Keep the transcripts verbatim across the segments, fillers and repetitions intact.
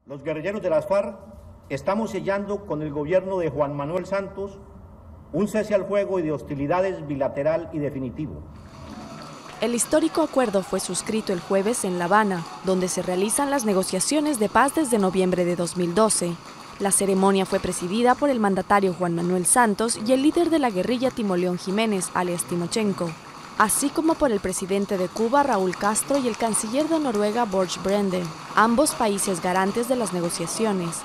Los guerrilleros de las FARC estamos sellando con el gobierno de Juan Manuel Santos un cese al fuego y de hostilidades bilateral y definitivo. El histórico acuerdo fue suscrito el jueves en La Habana, donde se realizan las negociaciones de paz desde noviembre de dos mil doce. La ceremonia fue presidida por el mandatario Juan Manuel Santos y el líder de la guerrilla Timoleón Jiménez, alias Timochenko, así como por el presidente de Cuba, Raúl Castro, y el canciller de Noruega, Borge Brende, ambos países garantes de las negociaciones.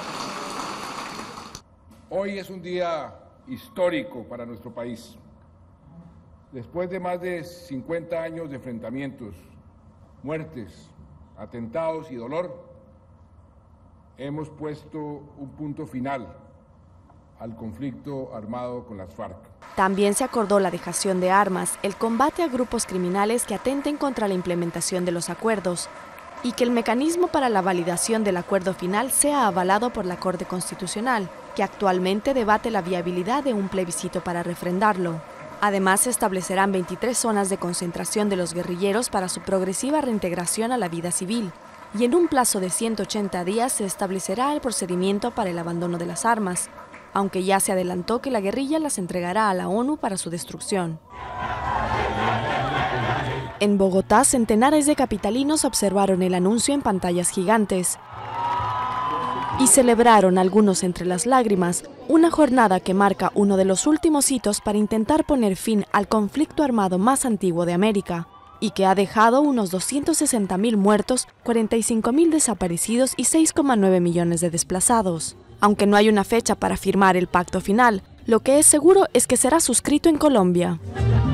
Hoy es un día histórico para nuestro país. Después de más de cincuenta años de enfrentamientos, muertes, atentados y dolor, hemos puesto un punto final al conflicto armado con las FARC. También se acordó la dejación de armas, el combate a grupos criminales que atenten contra la implementación de los acuerdos y que el mecanismo para la validación del acuerdo final sea avalado por la Corte Constitucional, que actualmente debate la viabilidad de un plebiscito para refrendarlo. Además, se establecerán veintitrés zonas de concentración de los guerrilleros para su progresiva reintegración a la vida civil, y en un plazo de ciento ochenta días se establecerá el procedimiento para el abandono de las armas, aunque ya se adelantó que la guerrilla las entregará a la ONU para su destrucción. En Bogotá, centenares de capitalinos observaron el anuncio en pantallas gigantes y celebraron, algunos entre las lágrimas, una jornada que marca uno de los últimos hitos para intentar poner fin al conflicto armado más antiguo de América y que ha dejado unos doscientos sesenta mil muertos, cuarenta y cinco mil desaparecidos y seis coma nueve millones de desplazados. Aunque no hay una fecha para firmar el pacto final, lo que es seguro es que será suscrito en Colombia.